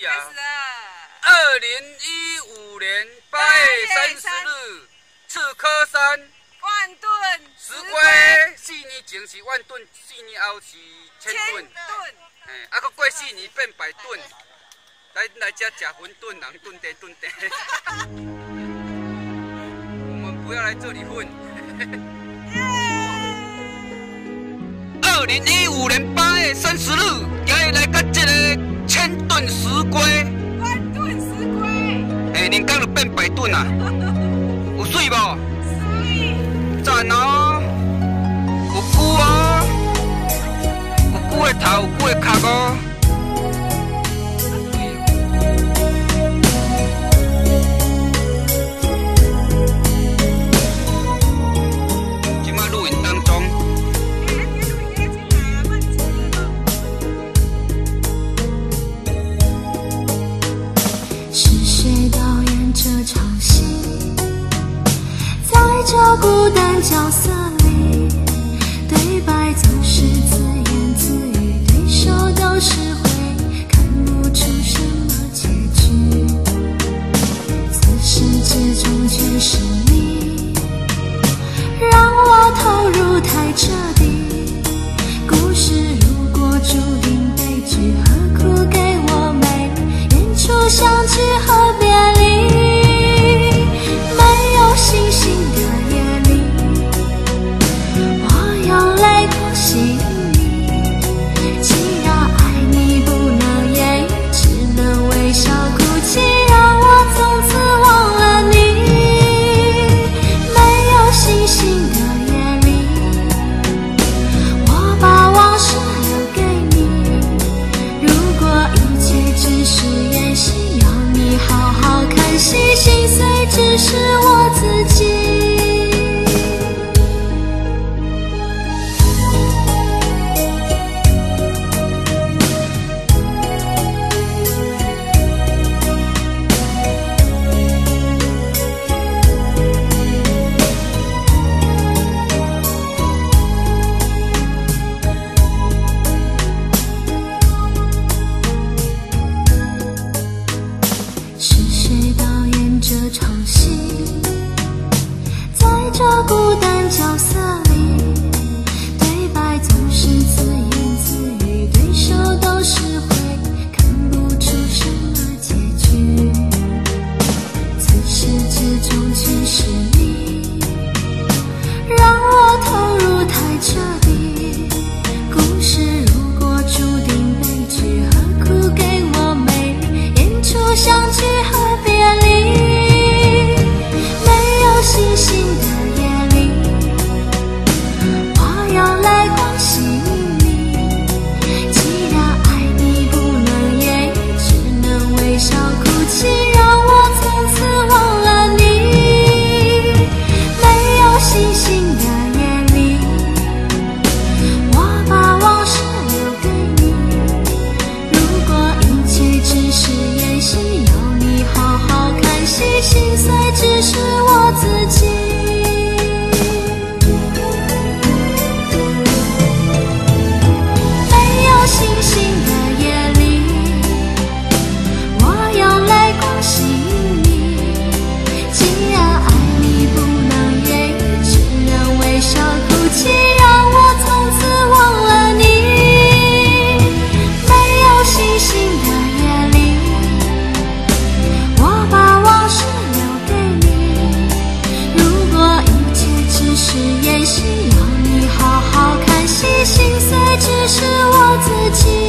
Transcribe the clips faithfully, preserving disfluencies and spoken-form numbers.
开始啊！二零一五年八月三十日，刺科山万吨石龟，四年前是万吨，四年后是千吨。哎，啊，搁过四年变百吨。来来这吃馄饨，人炖地炖地。我们不要来这里混。二零一五年八月三十日，今日来到这个千吨石龟。 万吨石龟。 哎，人工就变百吨啊！有水无？ 水。 赞哦！有骨哦，有骨的头，有骨的壳哦。今麦录影当中。 这孤单角色里，对白总是自言自语，对手都是会看不出什么结局。自始至终全是你，让我投入太彻底。故事如果注定悲剧，何苦给我美？演出相聚和别离。星星的夜里，我用泪光吸引你。既然爱你不能言语，只能微笑哭泣，让我从此忘了你。没有星星的夜里，我把往事留给你。如果一切只是演戏，要你好好看戏，心碎只是我自己。是谁导演这场戏？在这孤单角色里，对白总是自言自语，对手都是会看不出什么结局。自始至终全是你，让我投入太彻底。故事如果注定悲剧，何苦给我美丽？演出相聚和别离。星星的夜里，我用泪光吸引你。既然爱你不能言语，只能微笑哭泣，让我从此忘了你。没有星星的夜里，我把往事留给你。如果一切只是演戏，要你好好看戏，心碎只是我自己。没有星星的夜里，我用泪光吸引你。既然爱你不能言语，只能微笑哭泣，让我从此忘了你。没有星星的夜里，我把往事留给你。如果一切只是演戏，要你好好看戏，心碎只是我自己。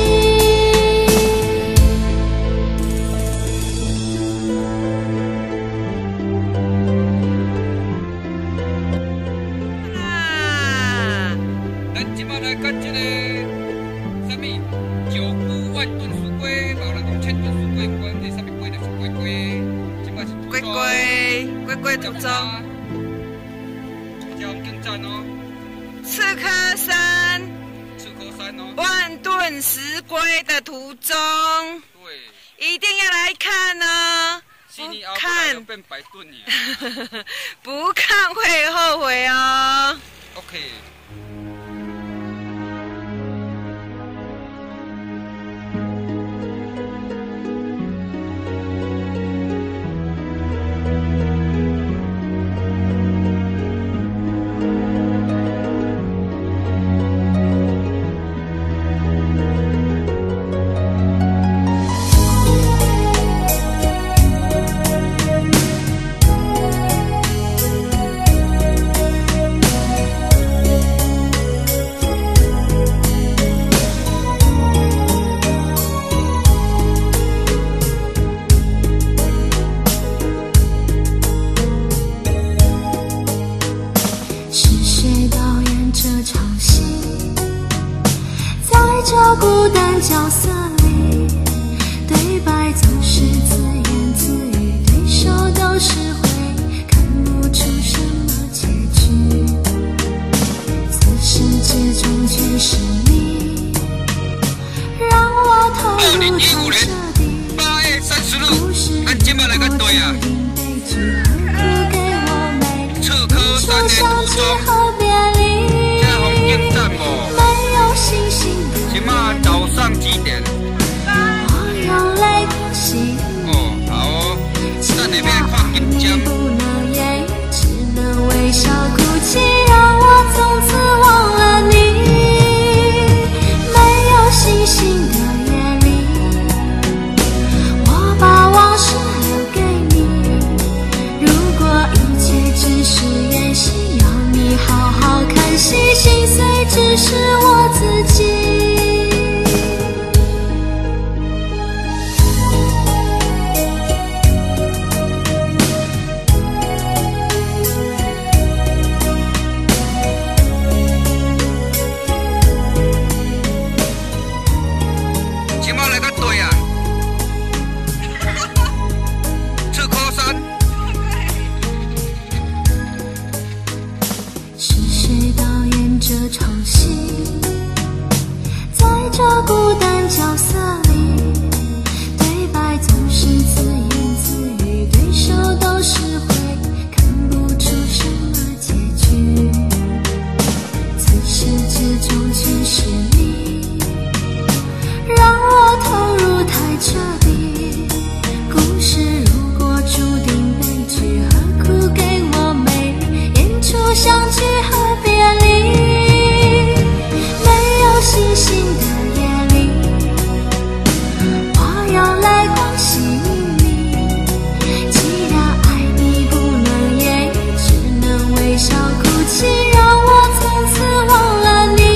咱即摆来到这个啥物九股万吨石龟，无人讲千吨石龟，不管是啥物龟，就是龟龟。即摆是龟龟龟龟土中， 叫更赞哦。 刺科山刺科山哦。 万吨石龟的途中， 对。 一定要来看哦！ 四年后看变百吨呀。 不看会后悔哦。 OK。 角色里，对白总是自言自语，对手都是会看不出什么结局。自始至终全是你，让我投入太彻底。故事如果注定悲剧，何苦给我美？说相聚和别离。没有星星的夜里， 早上几点？ 我用泪光吸引你。 哦，好哦。 既然爱你不能言语，只能微笑哭泣，让我从此忘了你。没有星星的夜里，我把往事留给你。如果一切只是演戏，要你好好看戏，心碎只是我自己。是谁导演这场戏？在这孤单角色里，对白总是自言自语，对手都是会看不出什么结局。自始至终全是你，让我投入太彻底。故事如果注定悲剧，何苦给我美丽演出相聚和别离？没有星星的夜里，我用泪光吸引你。既然爱你不能言语，只能微笑哭泣，让我从此忘了你。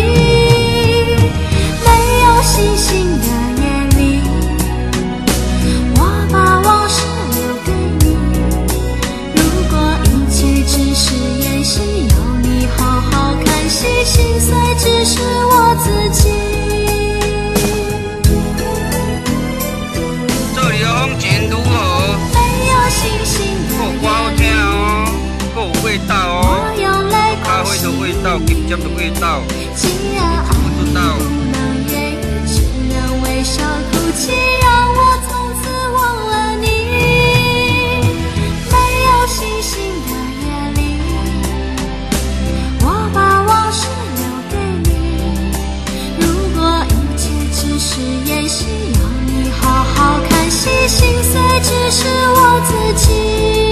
没有星星的夜里，我把往事留给你。如果一切只是演戏，要你好好看戏，心碎只是我自己。 这里的风景如何？ 没有星星的有歌好听夜里， 哦，还有味道哦， 我用泪咖光吸啡的味引道，金针的味道。 既然爱你不能言语，只能微笑哭泣，让我从此忘了你。没有星星的夜里，我把往事留给你。如果一切只是演戏，要你好好看戏，心碎只是我自己。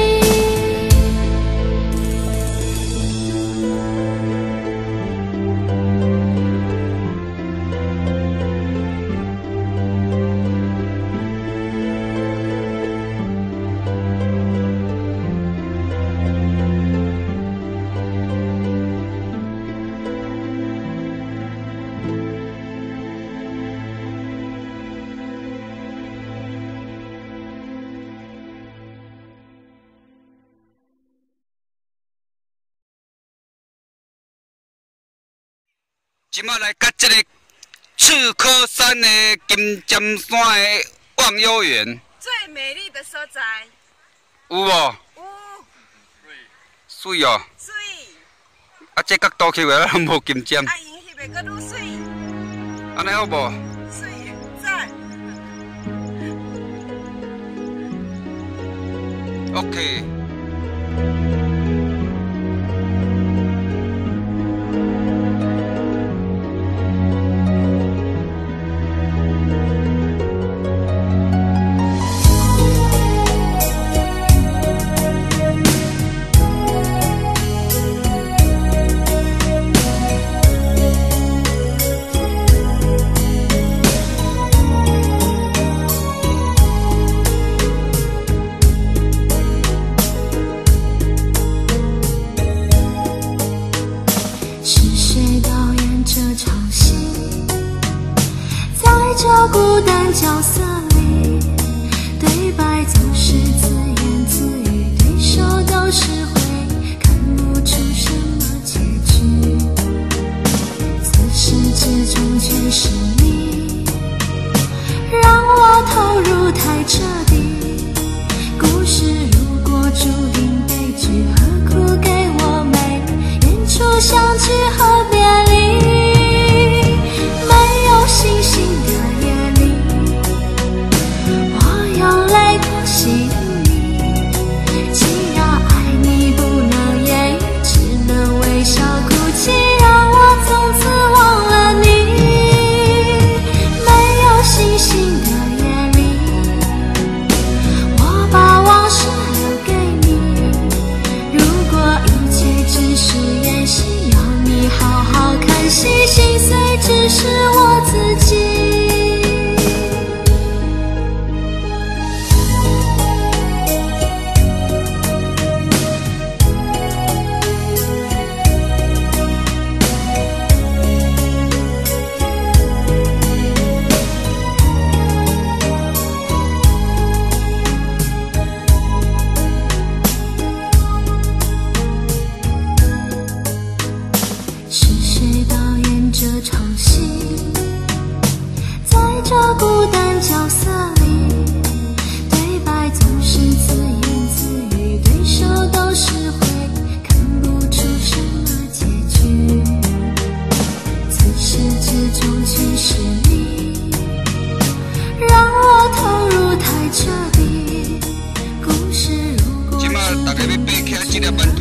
即马来甲这个赤科山的金针山的望悠园， 最美丽的所在。 有无？ 有。 水哦。 水。 啊，这角度翕的咱无金针。 啊，因翕的搁愈水。 安尼好无？ 水赞。 OK。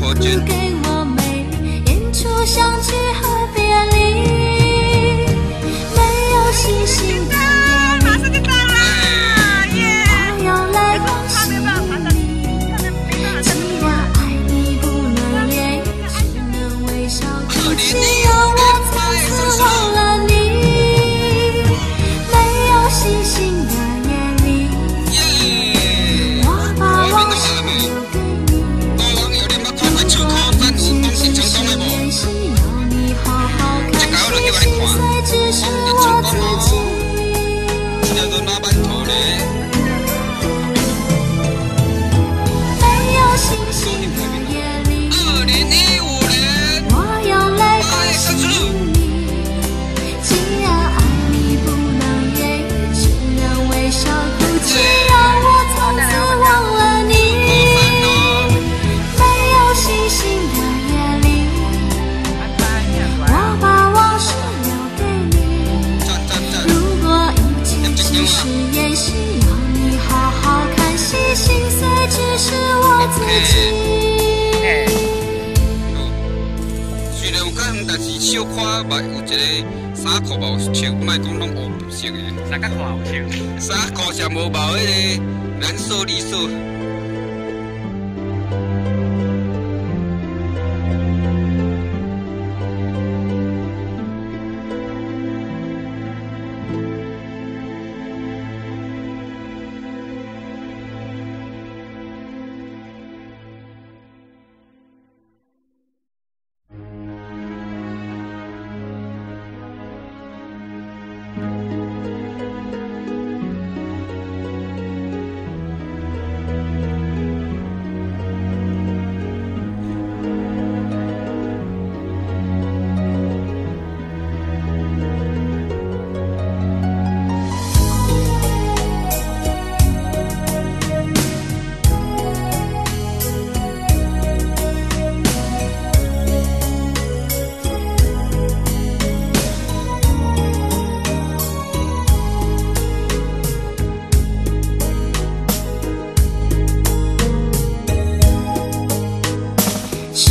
国军。 给我美丽，演出相聚和别离，没有星星的夜里，我要来恭喜你。既然爱你不能言语，只能微笑哭泣，让我从此忘了你。没有星星的夜里，我把往事留给你。如果一切只是演戏，要你好好看戏，心碎只是我自己。没有星星的夜里，我用泪恭喜你。既然爱你不能言语，只能微笑哭泣，让我从此忘了你。没有星星的夜里，我把往事留给你。如果一切只是演戏，要你好好看戏，心碎只是我自己。 虽然有较远，但是小可嘛有一个衫裤嘛有穿，莫讲拢黑色的。衫裤有穿，衫裤上无毛迄个蓝色、绿色。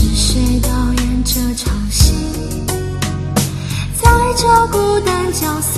这孤单角色